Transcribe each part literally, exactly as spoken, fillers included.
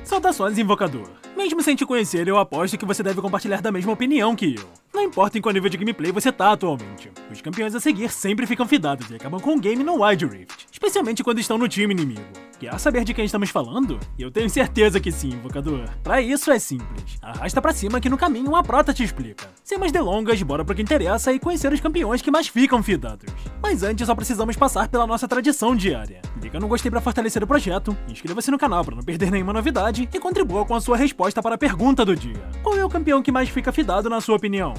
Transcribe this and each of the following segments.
Saudações, invocador. Mesmo sem te conhecer, eu aposto que você deve compartilhar da mesma opinião que eu. Não importa em qual nível de gameplay você tá atualmente, os campeões a seguir sempre ficam fidados e acabam com o game no Wild Rift, especialmente quando estão no time inimigo. Quer saber de quem estamos falando? Eu tenho certeza que sim, invocador. Pra isso é simples. Arrasta pra cima que no caminho a prota te explica. Sem mais delongas, bora pro que interessa e conhecer os campeões que mais ficam fidados. Mas antes só precisamos passar pela nossa tradição diária. Clica no gostei pra fortalecer o projeto, inscreva-se no canal pra não perder nenhuma novidade e contribua com a sua resposta para a pergunta do dia. Qual é o campeão que mais fica fidado na sua opinião?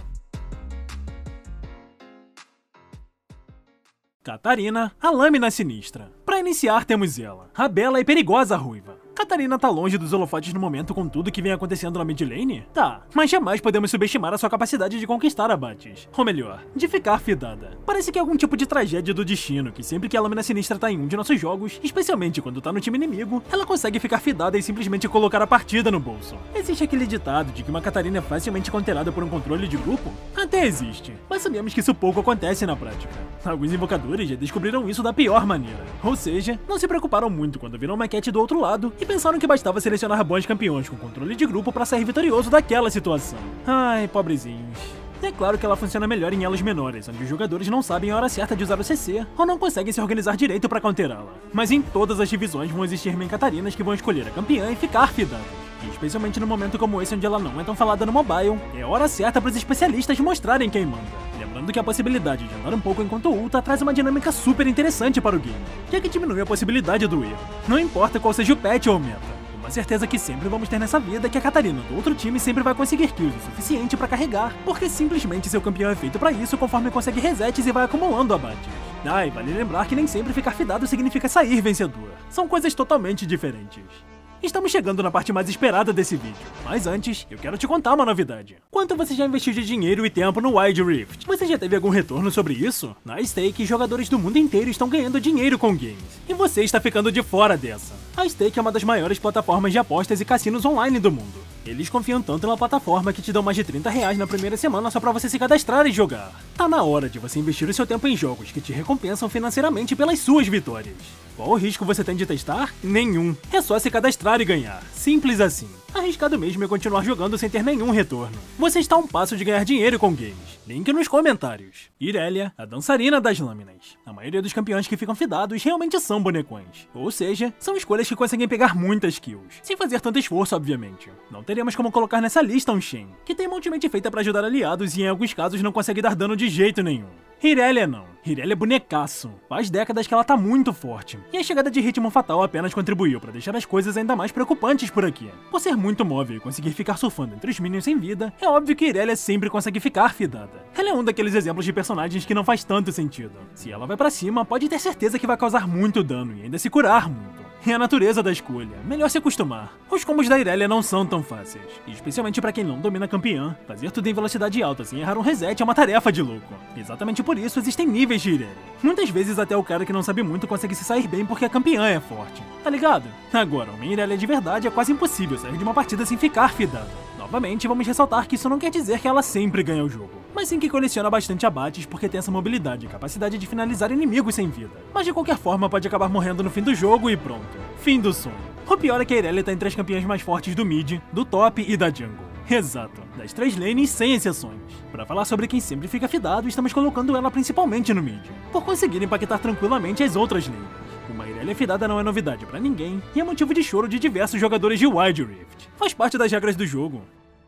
Katarina, a lâmina sinistra. Pra iniciar temos ela, a bela e perigosa ruiva. Katarina tá longe dos holofotes no momento com tudo que vem acontecendo na mid lane? Tá, mas jamais podemos subestimar a sua capacidade de conquistar abates. Ou melhor, de ficar fidada. Parece que é algum tipo de tragédia do destino, que sempre que a lâmina sinistra tá em um de nossos jogos, especialmente quando tá no time inimigo, ela consegue ficar fidada e simplesmente colocar a partida no bolso. Existe aquele ditado de que uma Katarina é facilmente counterada por um controle de grupo? Até existe, mas sabemos que isso pouco acontece na prática. Alguns invocadores já descobriram isso da pior maneira. Ou seja, não se preocuparam muito quando viram uma cat do outro lado e pensaram que bastava selecionar bons campeões com controle de grupo pra sair vitorioso daquela situação. Ai, pobrezinhos. É claro que ela funciona melhor em elos menores, onde os jogadores não sabem a hora certa de usar o C C ou não conseguem se organizar direito pra counterá-la. Mas em todas as divisões vão existir main Katarinas que vão escolher a campeã e ficar fidadas. E especialmente no momento como esse onde ela não é tão falada no mobile, é a hora certa para os especialistas mostrarem quem manda. Lembrando que a possibilidade de andar um pouco enquanto ulta traz uma dinâmica super interessante para o game, já que diminui a possibilidade do erro. Não importa qual seja o patch ou meta. Uma certeza que sempre vamos ter nessa vida é que a Katarina do outro time sempre vai conseguir kills o suficiente para carregar, porque simplesmente seu campeão é feito para isso conforme consegue resets e vai acumulando abates. Ah, e vale lembrar que nem sempre ficar fidado significa sair vencedor. São coisas totalmente diferentes. Estamos chegando na parte mais esperada desse vídeo, mas antes, eu quero te contar uma novidade. Quanto você já investiu de dinheiro e tempo no Wild Rift? Você já teve algum retorno sobre isso? Na Stake, jogadores do mundo inteiro estão ganhando dinheiro com games, e você está ficando de fora dessa. A Stake é uma das maiores plataformas de apostas e cassinos online do mundo. Eles confiam tanto na plataforma que te dão mais de trinta reais na primeira semana só pra você se cadastrar e jogar. Tá na hora de você investir o seu tempo em jogos que te recompensam financeiramente pelas suas vitórias. Qual o risco você tem de testar? Nenhum. É só se cadastrar e ganhar. Simples assim. Arriscado mesmo é continuar jogando sem ter nenhum retorno. Você está a um passo de ganhar dinheiro com games. Link nos comentários. Irelia, a dançarina das lâminas. A maioria dos campeões que ficam fidados realmente são bonecões. Ou seja, são escolhas que conseguem pegar muitas kills. Sem fazer tanto esforço, obviamente. Não teríamos como colocar nessa lista um Shen, que tem uma ultimate feita para ajudar aliados e em alguns casos não consegue dar dano de jeito nenhum. Irelia não. Irelia é bonecaço. Faz décadas que ela tá muito forte. E a chegada de ritmo fatal apenas contribuiu para deixar as coisas ainda mais preocupantes por aqui. Por ser muito móvel e conseguir ficar surfando entre os minions sem vida, é óbvio que Irelia sempre consegue ficar fidada. Ela é um daqueles exemplos de personagens que não faz tanto sentido. Se ela vai pra cima, pode ter certeza que vai causar muito dano e ainda se curar muito. É a natureza da escolha, melhor se acostumar. Os combos da Irelia não são tão fáceis, e especialmente pra quem não domina a campeã, fazer tudo em velocidade alta sem errar um reset é uma tarefa de louco. Exatamente por isso existem níveis de Irelia. Muitas vezes até o cara que não sabe muito consegue se sair bem porque a campeã é forte, tá ligado? Agora, uma Irelia de verdade é quase impossível sair de uma partida sem ficar fidado. Novamente, vamos ressaltar que isso não quer dizer que ela sempre ganha o jogo, mas sim que coleciona bastante abates porque tem essa mobilidade e capacidade de finalizar inimigos sem vida. Mas de qualquer forma pode acabar morrendo no fim do jogo e pronto. Fim do sonho. O pior é que a Irelia tá entre as campeãs mais fortes do mid, do top e da jungle. Exato, das três lanes sem exceções. Pra falar sobre quem sempre fica fidado, estamos colocando ela principalmente no mid, por conseguir impactar tranquilamente as outras lanes. Uma Irelia fidada não é novidade pra ninguém, e é motivo de choro de diversos jogadores de Wild Rift. Faz parte das regras do jogo.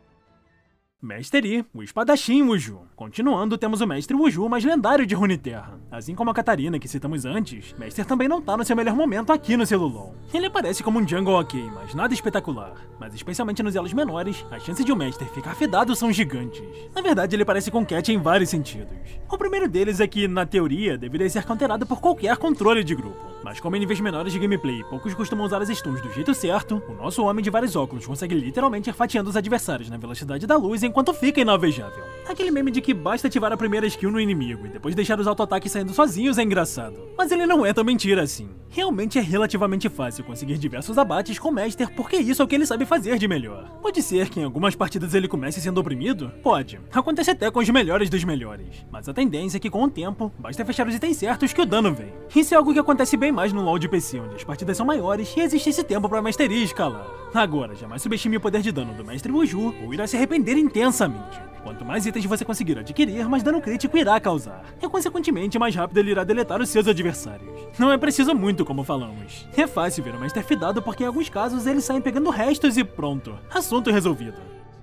Mestre Yi, o espadachim Wuju. Continuando, temos o Mestre Wuju mais lendário de Runeterra. Assim como a Katarina que citamos antes, Mestre também não tá no seu melhor momento aqui no Celulon. Ele aparece como um jungle ok, mas nada espetacular. Mas especialmente nos elos menores, as chances de um Mestre ficar fidado são gigantes. Na verdade, ele parece com Cat em vários sentidos. O primeiro deles é que, na teoria, deveria ser counterado por qualquer controle de grupo. Mas como em níveis menores de gameplay, poucos costumam usar as stuns do jeito certo, o nosso homem de vários óculos consegue literalmente ir fatiando os adversários na velocidade da luz enquanto fica inalvejável. Aquele meme de que basta ativar a primeira skill no inimigo e depois deixar os auto-ataques saindo sozinhos é engraçado. Mas ele não é tão mentira assim. Realmente é relativamente fácil conseguir diversos abates com o Master porque isso é o que ele sabe fazer de melhor. Pode ser que em algumas partidas ele comece sendo oprimido? Pode. Acontece até com os melhores dos melhores. Mas a tendência é que com o tempo, basta fechar os itens certos que o dano vem. Isso é algo que acontece bem mais no LoL de P C, onde as partidas são maiores e existe esse tempo pra masteria escalar. Agora, jamais subestime o poder de dano do Mestre Wuju ou irá se arrepender intensamente. Quanto mais itens você conseguir adquirir, mais dano crítico irá causar. E consequentemente, mais rápido ele irá deletar os seus adversários. Não é preciso muito, como falamos. É fácil ver o Master fidado porque em alguns casos eles saem pegando restos e pronto. Assunto resolvido.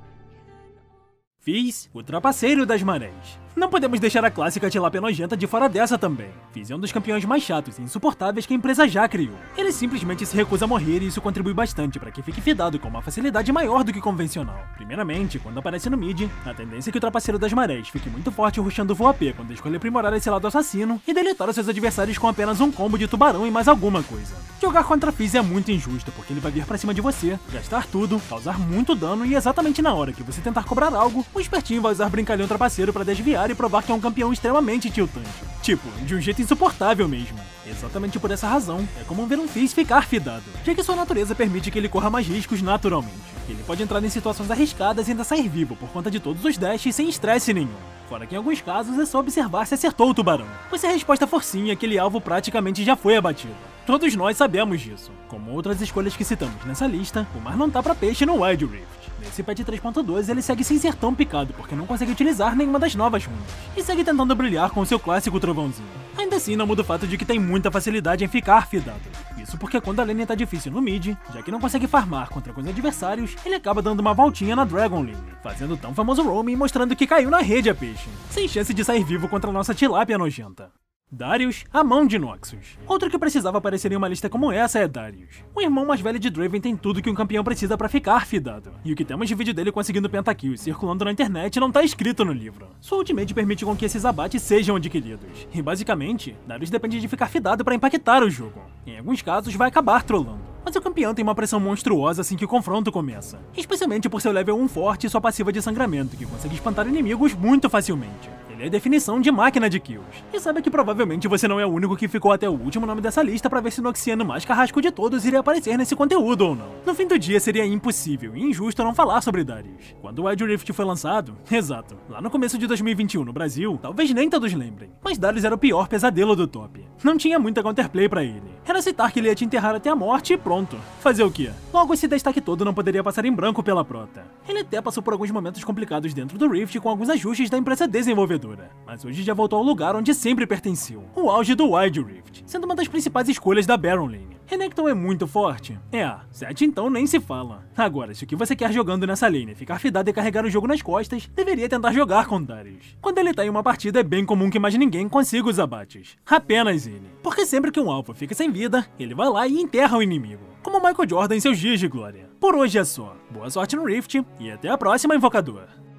Fizz, o trapaceiro das marés. Não podemos deixar a clássica tilápia nojenta de fora dessa também. Fizz é um dos campeões mais chatos e insuportáveis que a empresa já criou. Ele simplesmente se recusa a morrer e isso contribui bastante para que fique fidado com uma facilidade maior do que convencional. Primeiramente, quando aparece no mid, a tendência é que o trapaceiro das marés fique muito forte rushando o full A P quando escolhe aprimorar esse lado assassino e deletar os seus adversários com apenas um combo de tubarão e mais alguma coisa. Jogar contra Fizz é muito injusto porque ele vai vir pra cima de você, gastar tudo, causar muito dano e exatamente na hora que você tentar cobrar algo, o espertinho vai usar brincalhão trapaceiro pra desviar e provar que é um campeão extremamente tiltante. Tipo, de um jeito insuportável mesmo. Exatamente por essa razão, é comum ver um Fizz ficar fidado, já que sua natureza permite que ele corra mais riscos naturalmente. Ele pode entrar em situações arriscadas e ainda sair vivo por conta de todos os dashes sem estresse nenhum. Fora que em alguns casos é só observar se acertou o tubarão, pois se a resposta for sim, aquele alvo praticamente já foi abatido. Todos nós sabemos disso. Como outras escolhas que citamos nessa lista, o mar não tá pra peixe no Wild Rift. Nesse patch três ponto dois ele segue sem ser tão picado porque não consegue utilizar nenhuma das novas runas, e segue tentando brilhar com o seu clássico trovãozinho. Ainda assim não muda o fato de que tem muita facilidade em ficar fidado. Isso porque quando a lane tá difícil no mid, já que não consegue farmar contra alguns adversários, ele acaba dando uma voltinha na Dragon Lane, fazendo o tão famoso roaming mostrando que caiu na rede a peixe, sem chance de sair vivo contra a nossa tilápia nojenta. Darius, a mão de Noxus. Outro que precisava aparecer em uma lista como essa é Darius. O irmão mais velho de Draven tem tudo que um campeão precisa pra ficar fidado. E o que temos de vídeo dele conseguindo pentakills circulando na internet não tá escrito no livro. Sua ultimate permite com que esses abates sejam adquiridos. E basicamente, Darius depende de ficar fidado pra impactar o jogo. Em alguns casos vai acabar trollando. Mas o campeão tem uma pressão monstruosa assim que o confronto começa. Especialmente por seu level um forte e sua passiva de sangramento, que consegue espantar inimigos muito facilmente. Ele é a definição de máquina de kills. E sabe que provavelmente você não é o único que ficou até o último nome dessa lista pra ver se o Noxiano mais carrasco de todos iria aparecer nesse conteúdo ou não. No fim do dia seria impossível e injusto não falar sobre Darius. Quando o Wild Rift foi lançado, exato, lá no começo de dois mil e vinte e um no Brasil, talvez nem todos lembrem, mas Darius era o pior pesadelo do top. Não tinha muita counterplay pra ele. Era citar que ele ia te enterrar até a morte e pronto. Fazer o quê? Logo esse destaque todo não poderia passar em branco pela prota. Ele até passou por alguns momentos complicados dentro do Rift com alguns ajustes da empresa desenvolvedora, mas hoje já voltou ao lugar onde sempre pertenceu, o auge do Wild Rift, sendo uma das principais escolhas da Baron Lane. Renekton é muito forte? É, Sett então nem se fala. Agora, se o que você quer jogando nessa lane é ficar fidado e carregar o jogo nas costas, deveria tentar jogar com Darius. Quando ele tá em uma partida é bem comum que mais ninguém consiga os abates. Apenas ele. Porque sempre que um alvo fica sem vida, ele vai lá e enterra o inimigo. Como Michael Jordan em seus dias de glória. Por hoje é só. Boa sorte no Rift e até a próxima, invocador.